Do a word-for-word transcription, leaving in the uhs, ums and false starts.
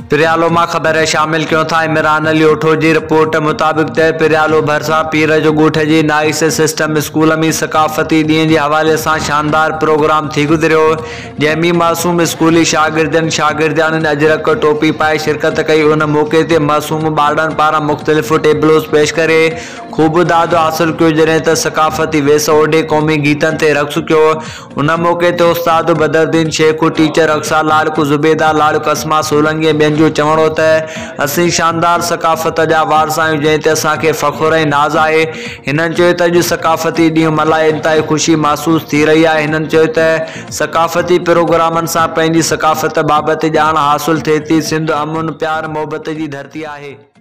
पिरियालो मां ख़बर शामिल क्यों था। इमरान अली ओठो जी रिपोर्ट मुताबिक़ त पिरियालो भरिसां पीर जो ॻोठ जी नाइस सिस्टम स्कूल में सकाफ़ती ॾींहं जे हवाले सां शानदार प्रोग्राम थी गुज़रियो, जंहिंमें मासूम स्कूली शागिर्दनि शागिर्दियाणनि अजरक टोपी पाए शिरकत कई। उन मौक़े ते मासूम ॿारनि पारां मुख़्तलिफ़ टेबलोस पेश करे ख़ूब दाद हासिल कयो, जॾहिं त सकाफ़ती वेस ओडे क़ौमी गीतनि ते रक़्स कयो। उन मौक़े ते उस्ताद बदरुद्दीन शेख, टीचर अक्सा लाड़क, ज़ुबैदा लाड़क, अस्मा सोलंकी ऐं ॿियनि जो चवणो त असीं शानदार सकाफ़त जा वारस आहियूं, जंहिं ते असांखे फ़ख़्रु ऐं नाज़ आहे। हिननि चयो त अॼु सकाफ़ती ॾींहुं मल्हाए इंतिहाई ख़ुशी महसूस थी रही आहे। हिननि चयो त सकाफ़ती प्रोग्रामनि सां पंहिंजी सकाफ़त बाबति ॼाण हासिल थिए थी। सिंध अमन प्यार मोहबत जी धरती आहे।